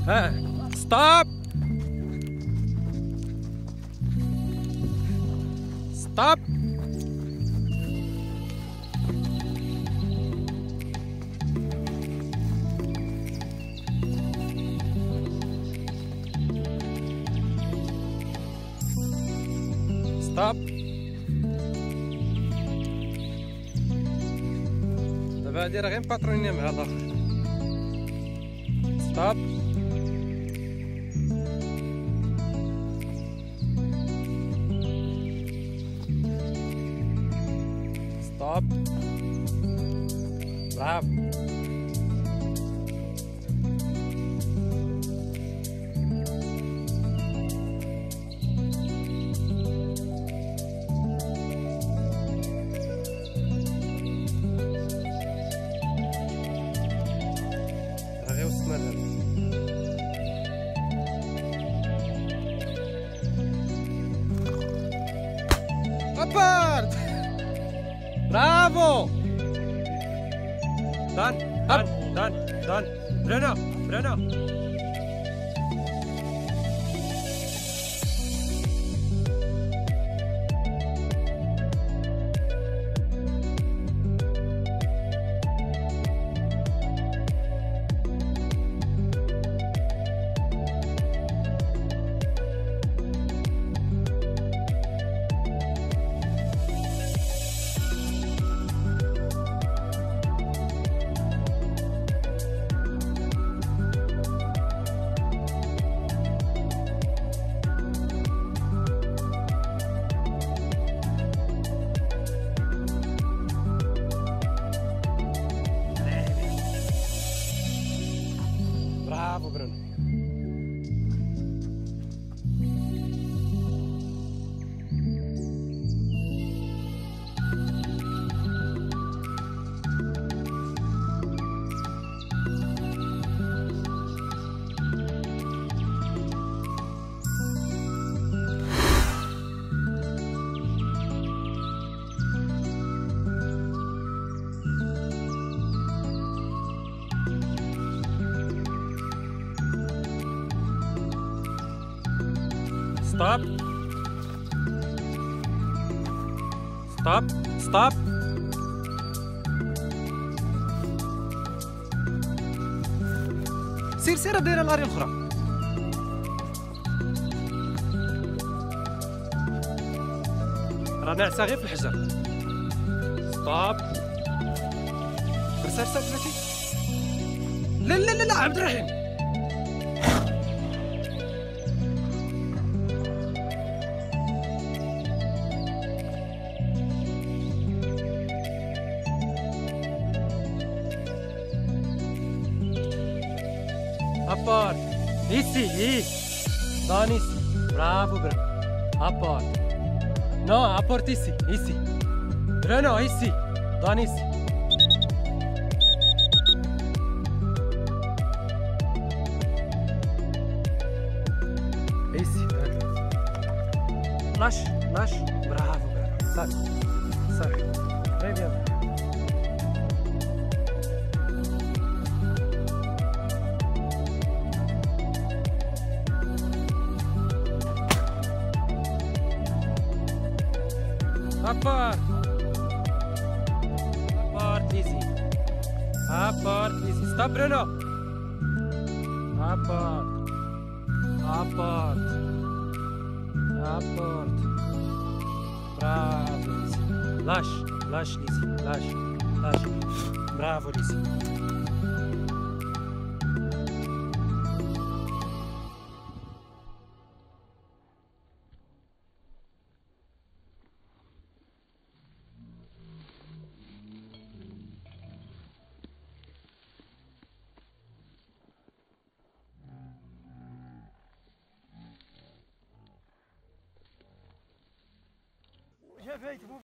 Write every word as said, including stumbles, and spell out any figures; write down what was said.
ها ستوب ستوب ستوب. دابا هادي راه غير مباترونيه مع الاخر. ستوب. ستوب. برافو. غير وصلنا لهنا. ابارد. برافو. دان اب دان دان برنا برنا. Bravo Bruno. Stop. Stop. Stop. سير سير دايره الاري الاخرى. راه ناعسه غير في الحجر. ستوب. سير سير بلاتي. لا لا لا لا عبد الرحيم. Apart. Ici, ici. Donne ici. Bravo, Bruno. Apart. Non, apporte ici, ici. Bruno, ici. Donne ici. Ici. Lâche, lâche. Bravo, Bruno. Lâche. Ça. Très bien. Apart. Apart ici. Apart ici. Stop Bruno. Apart. Apart. Apart. Bravo Lizzy. Lâche. Lâche Lizzy. Lâche. Lâche. Bravo Lizzy. جا فايت